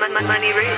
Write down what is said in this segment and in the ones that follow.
Money rich.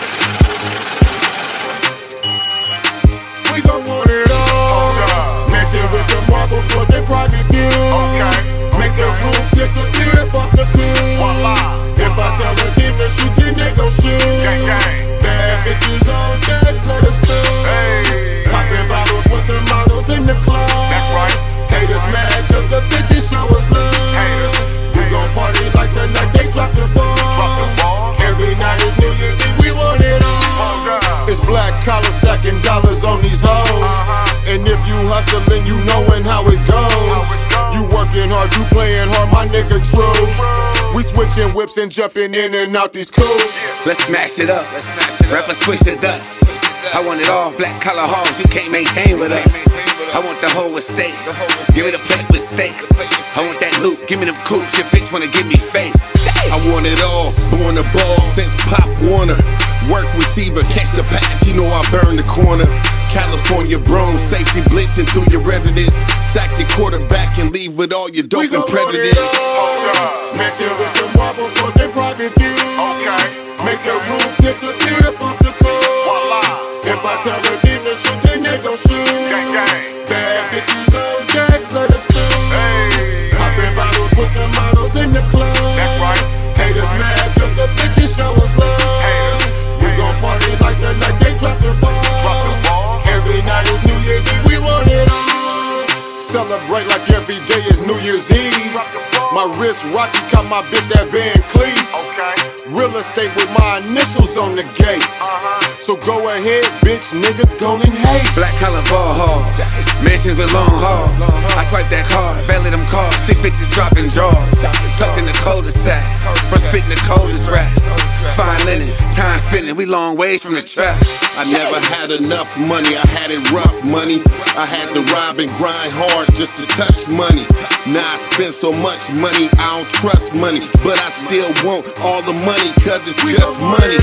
We gon' want it all. Messing with the marble for their private views. Make the roof disappear off the cool. If I tell the team to shoot, then they gon' shoot. Bad bitches on deck, let us do. Popping bottles with the models in the club. Haters mad cause the bitches show us love. We gon' party like the night they drop the ball. Every night is New Year's Eve, we want it all. It's black collar stacking dollars on these hoes. And if you hustling, you knowin' how it goes. You working hard, you playing hard, my nigga true. We switching whips and jumping in and out these cools. Let's smash it up. Rappers switch the dust. I want it all, black collar hogs, you can't maintain with us. I want the whole estate, give me the plate with steaks. I want that loot, give me them coops, your bitch wanna give me face. I want it all, born the ball since Pop Warner. Work receiver, catch the pass, you know I burn the corner. California Bronze, safety blitzing through your residence. Sack your quarterback and leave with all your dope and presidents. Messing with the marble for their private views. Make the roof disappear off the cool. If I tell the team to shoot, then they gon' shoot. Bad bitches on deck, let us do. Popping bottles with the models in the club. Haters mad cause the bitches show us love. We gon' party like the night they drop the ball. Every night is New Year's Eve, we want it all. Celebrate like every day is New Year's Eve. My wrist rocky, caught my bitch that Van Cleef. Real estate with my initials on the gate. So go ahead, bitch, nigga, go and hate. Black collar ball hog, mansions with long hauls. I swipe that card, valet them cars, thick bitches dropping drawers. Tucked in the cul-de-sac, from spitting the coldest raps. Fine linen, time spinning, we long ways from the trap. I never had enough money, I had it rough money. I had to rob and grind hard just to touch money. Now I spend so much money, I don't trust money. But I still want all the money, cause it's just money.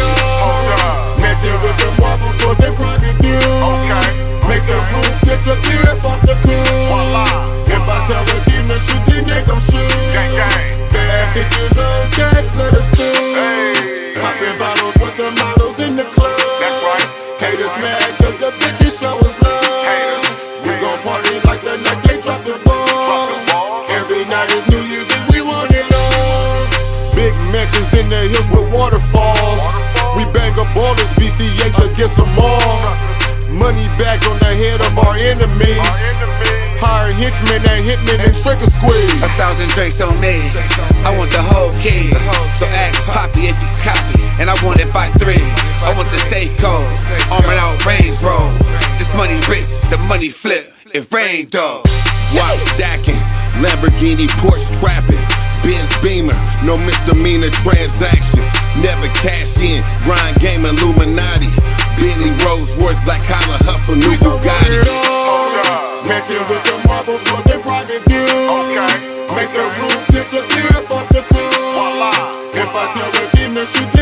Messing with the marble for their private views. Make the roof disappear off the cool. If I tell the team to shoot, then they gon' shoot. Bad bitches on deck, let us do. Popping bottles with the models in the club. Haters mad cause the bitches show us love. We gon' party like the night they drop the ball. Every night is New Year's Eve, we want it all. Big mansions in the hills with waterfalls. We bang up ballers, BCH against them all. Money bags on the head of our enemies. Hire henchmen and hitmen and trick or squeeze. 1,000 drinks on me, I want the whole kid. So ask Poppy if he copy, and I want it by 3. I want the safe codes, armored out Range Rover. This money rich, the money flip, it rain dog. While stacking, Lamborghini, Porsche trapping, Benz Beamer, no misdemeanor transactions. Never cash in, grind game Illuminati. Bentley Rolls Royce, black collar hustle, new Bugatti. Messing with the marble for their private views. Make the roof disappear off the cool. If I tell the team to shoot,